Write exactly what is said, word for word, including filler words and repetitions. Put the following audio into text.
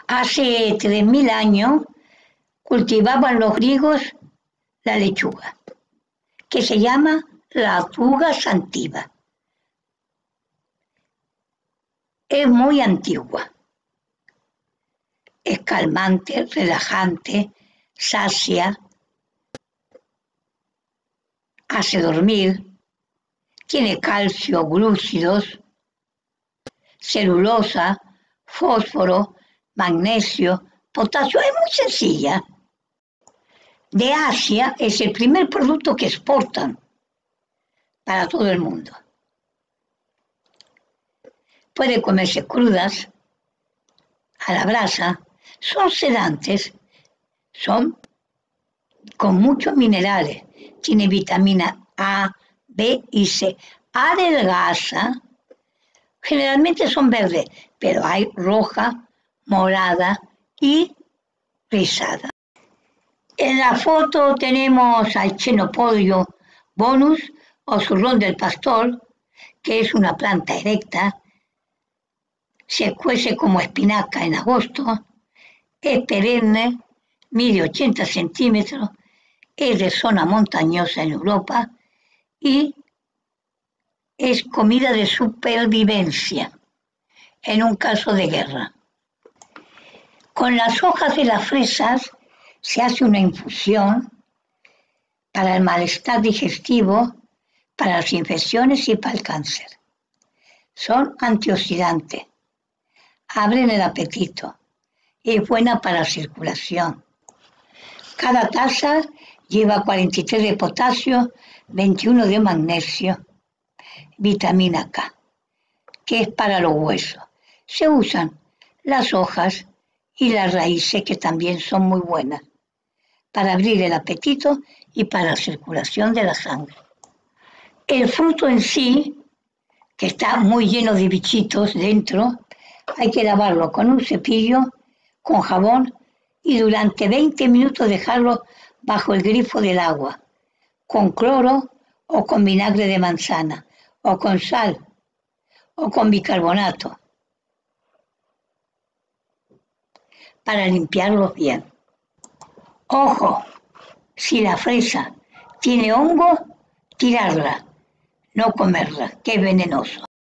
Hace tres mil años cultivaban los griegos la lechuga, que se llama Latuga sativa. Es muy antigua. Es calmante, relajante, sacia, hace dormir, tiene calcio, glúcidos, celulosa, fósforo, magnesio, potasio. Es muy sencilla. De Asia es el primer producto que exportan para todo el mundo. Puede comerse crudas, a la brasa, son sedantes, son con muchos minerales, tiene vitamina A, B y C, adelgaza, generalmente son verdes, pero hay roja, morada y rizada. En la foto tenemos al Chenopodium bonus o zurrón del pastor, que es una planta erecta, se cuece como espinaca en agosto, es perenne, mide ochenta centímetros, es de zona montañosa en Europa y es comida de supervivencia en un caso de guerra. Con las hojas de las fresas se hace una infusión para el malestar digestivo, para las infecciones y para el cáncer. Son antioxidantes, abren el apetito y es buena para la circulación. Cada taza lleva cuarenta y tres de potasio, veintiuno de magnesio, vitamina K, que es para los huesos. Se usan las hojas y las raíces, que también son muy buenas, para abrir el apetito y para la circulación de la sangre. El fruto en sí, que está muy lleno de bichitos dentro, hay que lavarlo con un cepillo, con jabón, y durante veinte minutos dejarlo bajo el grifo del agua, con cloro o con vinagre de manzana, o con sal, o con bicarbonato, para limpiarlos bien. Ojo, si la fresa tiene hongo, tirarla, no comerla, que es venenoso.